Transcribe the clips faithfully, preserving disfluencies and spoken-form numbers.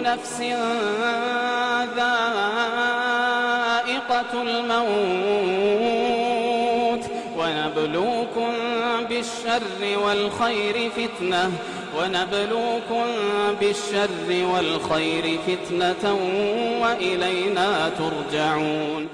نفس ذائقة الموت ونبلوكم بالشر والخير فتنة ونبلوكم بالشر والخير فتنة وإلينا ترجعون.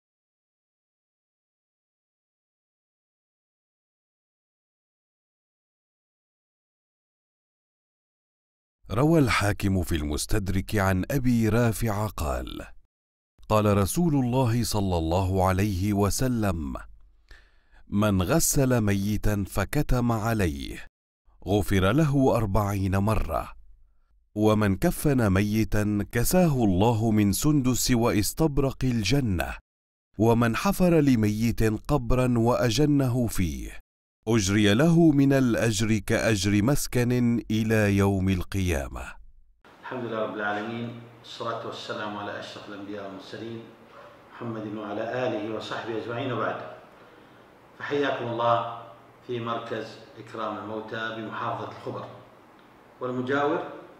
روى الحاكم في المستدرك عن أبي رافع قال: قال رسول الله صلى الله عليه وسلم: من غسل ميتا فكتم عليه غفر له أربعين مرة، ومن كفن ميتا كساه الله من سندس واستبرق الجنة، ومن حفر لميت قبرا وأجنه فيه أجري له من الأجر كأجر مسكن إلى يوم القيامة. الحمد لله رب العالمين، والصلاة والسلام على أشرف الأنبياء والمرسلين محمد وعلى آله وصحبه أجمعين، وبعد. فحياكم الله في مركز إكرام الموتى بمحافظة الخبر، والمجاور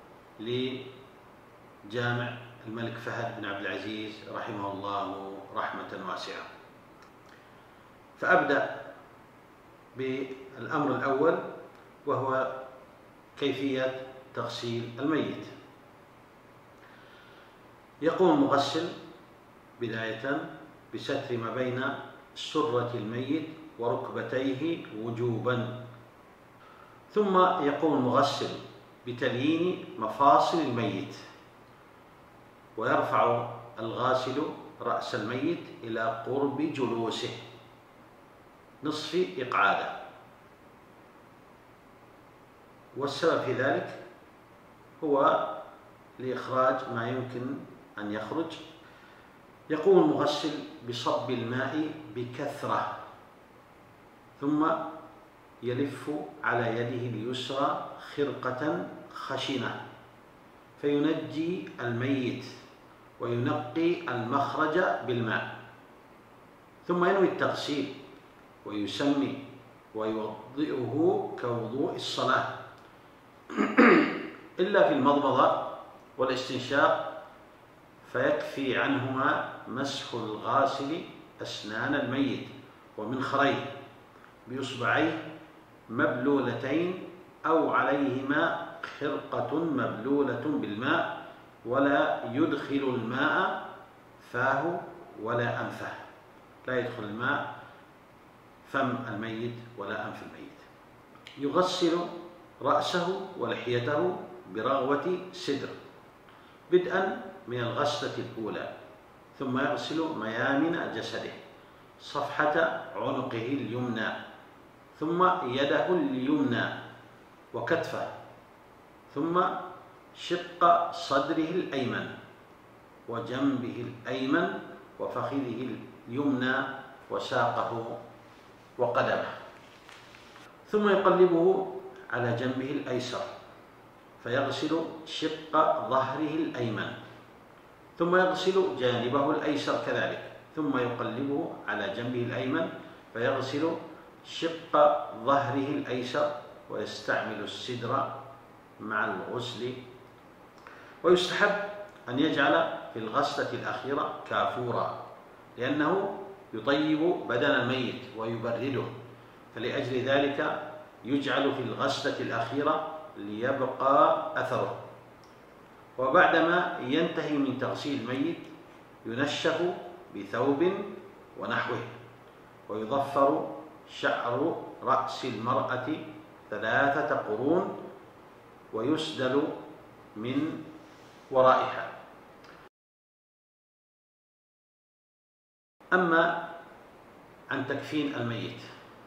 لجامع الملك فهد بن عبد العزيز رحمه الله رحمة واسعة. فأبدأ بالأمر الأول، وهو كيفية تغسيل الميت. يقوم المغسل بداية بستر ما بين سرة الميت وركبتيه وجوبا، ثم يقوم المغسل بتليين مفاصل الميت، ويرفع الغاسل رأس الميت إلى قرب جلوسه نصف إقعادة، والسبب في ذلك هو لإخراج ما يمكن أن يخرج. يقوم المغسل بصب الماء بكثرة، ثم يلف على يده اليسرى خرقة خشنة فينجي الميت وينقي المخرج بالماء، ثم ينوي التغسيل ويسمي ويوضئه كوضوء الصلاة إلا في المضمضة والاستنشاق، فيكفي عنهما مسح الغاسل أسنان الميت ومنخريه بإصبعيه مبلولتين أو عليهما خرقة مبلولة بالماء، ولا يدخل الماء فاه ولا أنفه، لا يدخل الماء فم الميت ولا أنف الميت. يغسل رأسه ولحيته برغوة سدر بدءا من الغسلة الأولى، ثم يغسل ميامن جسده، صفحة عنقه اليمنى، ثم يده اليمنى وكتفه، ثم شق صدره الأيمن وجنبه الأيمن وفخذه اليمنى وساقه وقدمه، ثم يقلبه على جنبه الأيسر فيغسل شق ظهره الأيمن، ثم يغسل جانبه الأيسر كذلك، ثم يقلبه على جنبه الأيمن فيغسل شق ظهره الأيسر، ويستعمل السدر مع الغسل. ويستحب أن يجعل في الغسلة الأخيرة كافورا، لأنه يطيب بدن الميت ويبرده، فلأجل ذلك يجعل في الغسلة الأخيرة ليبقى أثره. وبعدما ينتهي من تغسيل الميت ينشف بثوب ونحوه، ويضفر شعر رأس المرأة ثلاثة قرون ويسدل من ورائها. أما عن تكفين الميت،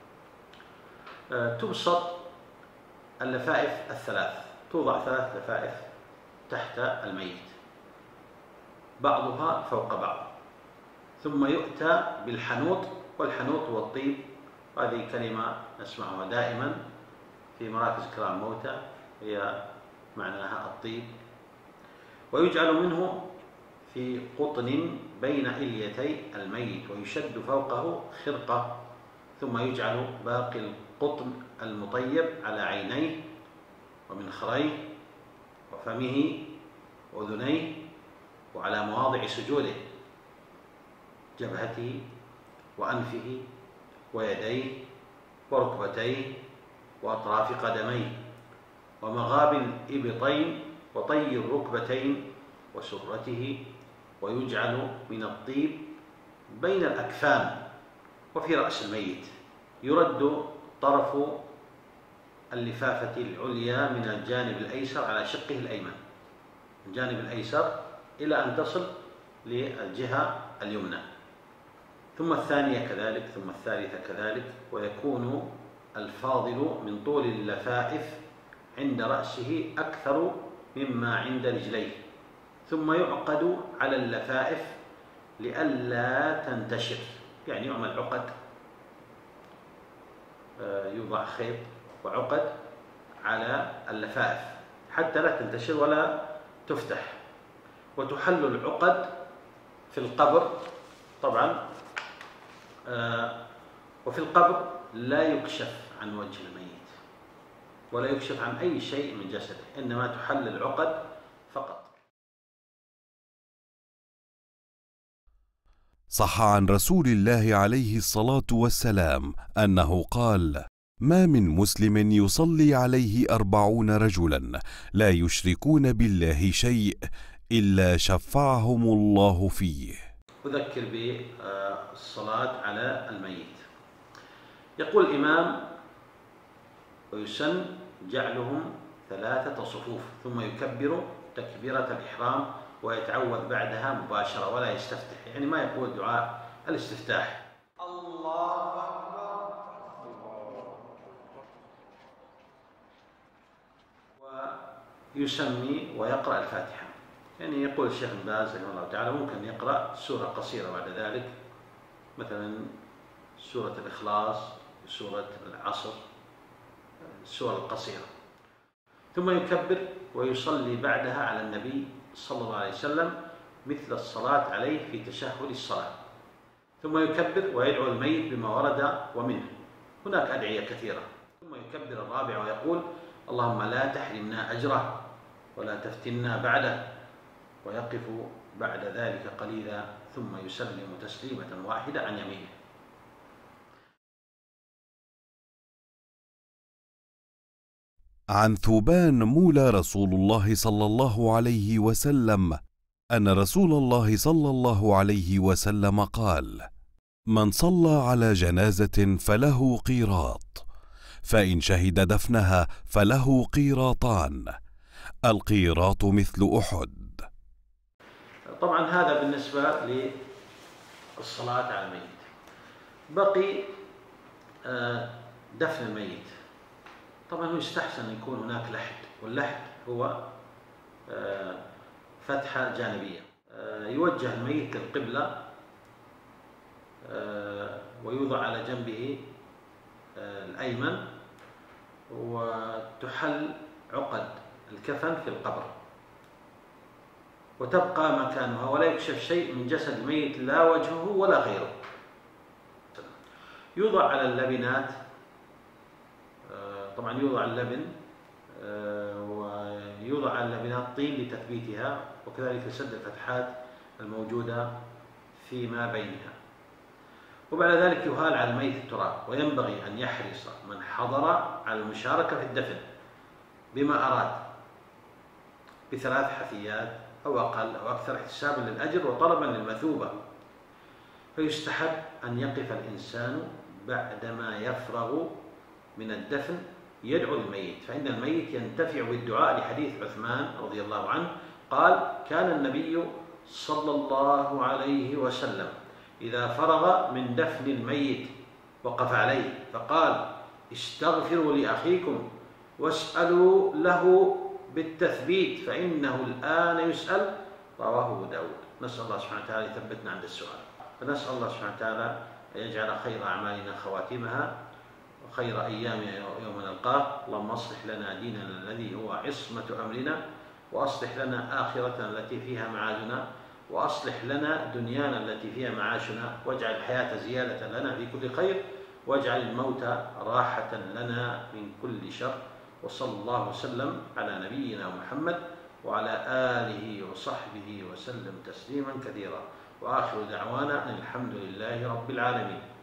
تبسط اللفائف الثلاث، توضع ثلاث لفائف تحت الميت بعضها فوق بعض، ثم يؤتى بالحنوط، والحنوط هو الطيب، وهذه كلمة نسمعها دائما في مراكز إكرام الموتى، هي معناها الطيب. ويجعل منه في قطن بين إليتي الميت ويشد فوقه خرقة، ثم يجعل باقي القطن المطيب على عينيه ومنخريه وفمه وأذنيه وعلى مواضع سجوده، جبهته وأنفه ويديه وركبتيه وأطراف قدميه ومغاب الإبطين وطي الركبتين وسرته، ويجعل من الطيب بين الأكفان وفي رأس الميت. يرد طرف اللفافة العليا من الجانب الأيسر على شقه الأيمن، الجانب الأيسر إلى أن تصل للجهة اليمنى، ثم الثانية كذلك، ثم الثالثة كذلك، ويكون الفاضل من طول اللفائف عند رأسه أكثر مما عند رجليه، ثم يعقد على اللفائف لئلا تنتشر، يعني يعمل عقد، يوضع خيط وعقد على اللفائف حتى لا تنتشر ولا تفتح. وتحل العقد في القبر طبعا، وفي القبر لا يكشف عن وجه الميت ولا يكشف عن أي شيء من جسده، إنما تحل العقد فقط. صح عن رسول الله عليه الصلاة والسلام أنه قال: ما من مسلم يصلي عليه أربعون رجلا لا يشركون بالله شيء إلا شفعهم الله فيه. أذكر بالصلاة على الميت. يقول الإمام: ويسن جعلهم ثلاثة صفوف ثم يكبر تكبيرة الإحرام ويتعوذ بعدها مباشرة ولا يستفتح، يعني ما يقول دعاء الاستفتاح. الله أكبر ويسمي ويقرأ الفاتحة، يعني يقول الشيخ ابن باز رحمه الله تعالى ممكن يقرأ سورة قصيرة بعد ذلك، مثلا سورة الإخلاص، سورة العصر، السورة القصيرة، ثم يكبر ويصلي بعدها على النبي صلى الله عليه وسلم مثل الصلاة عليه في تشهد الصلاة، ثم يكبر ويدعو الميت بما ورد ومنه، هناك أدعية كثيرة، ثم يكبر الرابع ويقول: اللهم لا تحرمنا أجره ولا تفتنا بعده، ويقف بعد ذلك قليلا ثم يسلم تسليمة واحدة عن يمينه. عن ثوبان مولى رسول الله صلى الله عليه وسلم أن رسول الله صلى الله عليه وسلم قال: من صلى على جنازة فله قيراط، فإن شهد دفنها فله قيراطان، القيراط مثل أحد. طبعا هذا بالنسبة للصلاة على الميت. بقي دفن الميت. طبعا يستحسن أن يكون هناك لحد، واللحد هو فتحة جانبية، يوجه الميت للقبلة ويوضع على جنبه الأيمن، وتحل عقد الكفن في القبر وتبقى مكانها ولا يكشف شيء من جسد الميت لا وجهه ولا غيره. يوضع على اللبنات، طبعا يوضع اللبن ويوضع على اللبنات طين لتثبيتها، وكذلك سد الفتحات الموجودة فيما بينها، وبعد ذلك يهال على الميت التراب. وينبغي أن يحرص من حضر على المشاركة في الدفن بما أراد بثلاث حثيات أو أقل أو أكثر احتسابا للأجر وطلبا للمثوبة. فيستحب أن يقف الإنسان بعدما يفرغ من الدفن يدعو الميت، فإن الميت ينتفع بالدعاء، لحديث عثمان رضي الله عنه قال: كان النبي صلى الله عليه وسلم إذا فرغ من دفن الميت وقف عليه فقال: استغفروا لأخيكم واسألوا له بالتثبيت فإنه الآن يسأل. رواه أبو داود. نسأل الله سبحانه وتعالى يثبتنا عند السؤال، فنسأل الله سبحانه وتعالى أن يجعل خير أعمالنا خواتمها وخير أيامنا يوم نلقاه. اللهم أصلح لنا ديننا الذي هو عصمة أمرنا، وأصلح لنا آخرتنا التي فيها معادنا، وأصلح لنا دنيانا التي فيها معاشنا، واجعل الحياة زيادة لنا في كل خير، واجعل الموت راحة لنا من كل شر. وصلى الله وسلم على نبينا محمد وعلى آله وصحبه وسلم تسليما كثيرا، وآخر دعوانا أن الحمد لله رب العالمين.